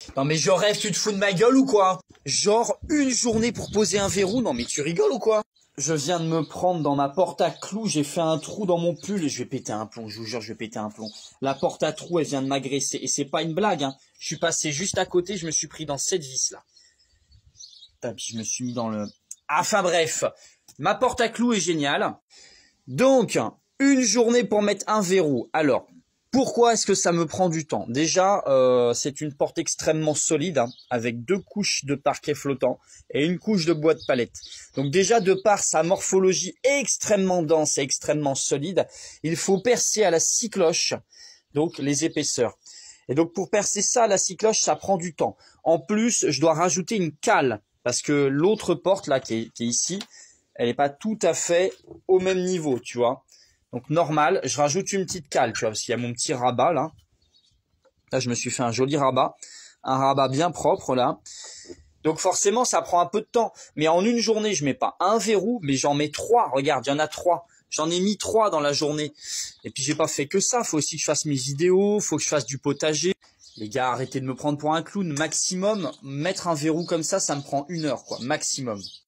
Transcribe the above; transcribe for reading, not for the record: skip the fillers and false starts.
Non mais je rêve, tu te fous de ma gueule ou quoi? Genre une journée pour poser un verrou? Non mais tu rigoles ou quoi? Je viens de me prendre dans ma porte à clous, j'ai fait un trou dans mon pull et je vais péter un plomb, je vous jure, je vais péter un plomb. La porte à trous, elle vient de m'agresser et c'est pas une blague, hein. Je suis passé juste à côté, je me suis pris dans cette vis là. Puis je me suis mis dans le... Enfin bref, ma porte à clous est géniale. Donc, une journée pour mettre un verrou. Alors, pourquoi est-ce que ça me prend du temps? Déjà, c'est une porte extrêmement solide, hein, avec 2 couches de parquet flottant et une couche de bois de palette. Donc déjà, de par sa morphologie extrêmement dense et extrêmement solide, il faut percer à la scie cloche, donc les épaisseurs. Et donc pour percer ça à la scie cloche, ça prend du temps. En plus, je dois rajouter une cale, parce que l'autre porte là qui est ici, elle n'est pas tout à fait au même niveau, tu vois. Donc normal, je rajoute une petite cale, tu vois, parce qu'il y a mon petit rabat là. Là, je me suis fait un joli rabat, un rabat bien propre là. Donc forcément, ça prend un peu de temps. Mais en une journée, je mets pas un verrou, mais j'en mets 3. Regarde, il y en a 3. J'en ai mis 3 dans la journée. Et puis j'ai pas fait que ça. Faut aussi que je fasse mes vidéos, faut que je fasse du potager. Les gars, arrêtez de me prendre pour un clown. Maximum, mettre un verrou comme ça me prend 1 heure, quoi, maximum.